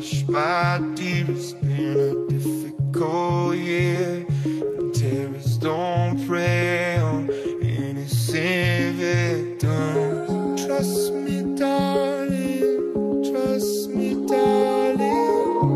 hush, my dear, it's been a difficult year. Terrorists don't prey on innocent victims. Trust me, darling, trust me, darling.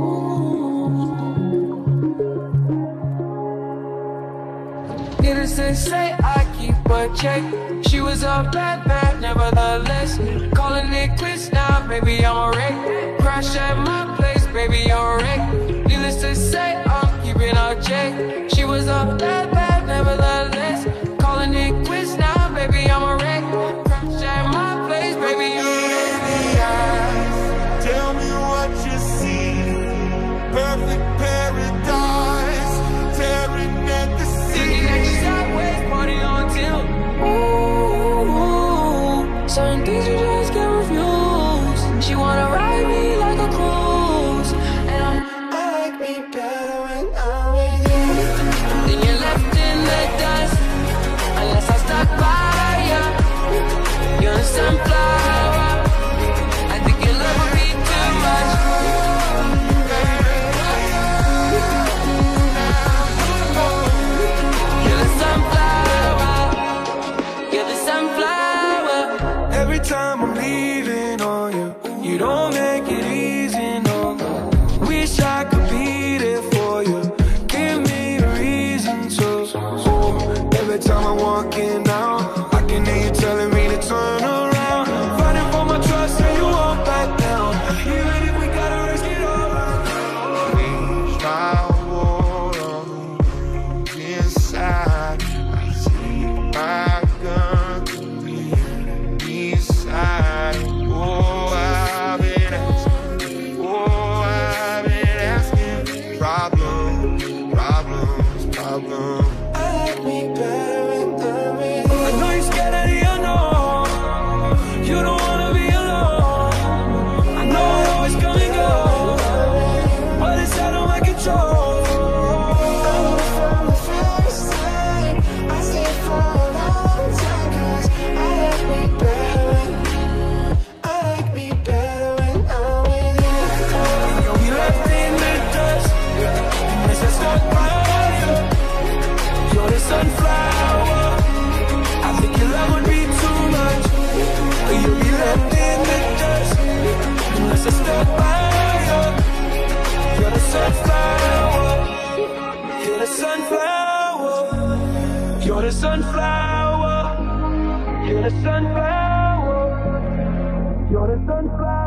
Needless to say, I keep a check. She was a bad bad, nevertheless. Calling it quits now, baby, I'm a wreck. Crash at my place, baby, I'm a wreck. Needless to say, I'm keeping a check. She was a bad bad, nevertheless. Calling it quits now, baby, I'm a wreck. Crash at my place, baby, I'm a wreck. Tell me what you see. Perfect paradise, tearing at the Singing at your sideways, party on till. Ooh, certain things you just can't refuse. She wanna ride me like a cruise, and I like me better when I'm with you. Then you're left in the dust, unless I stuck by you. You're a sunflower. I think your love would be too much. You're the sunflower. You're the sunflower. Every time I'm leaving on you, you don't make it easy, no. Wish I could be there for you. Give me a reason to. Every time I'm walking out, I can hear you telling me to turn around. Fighting for my trust and you won't back down. Even if we gotta risk it all. wage my war on the inside. I see my gun to the enemy's side. Oh, I've been asking. Oh, I've been asking. Problems, problems, problems. I like me better when I'm with you. I know you're scared of the unknown. You don't wanna be alone. I know it always come and go, but it's out of my control. From the first time, I stayed for a long time, 'cause I like me better when I'm with you. You'll be left in the dust unless I stuck by you. You're the sunflower. I think your love would be too much. You'll be left in the dust unless I stuck by you. You're the sunflower. You're the sunflower. You're the sunflower. You're the sunflower. You're the sunflower.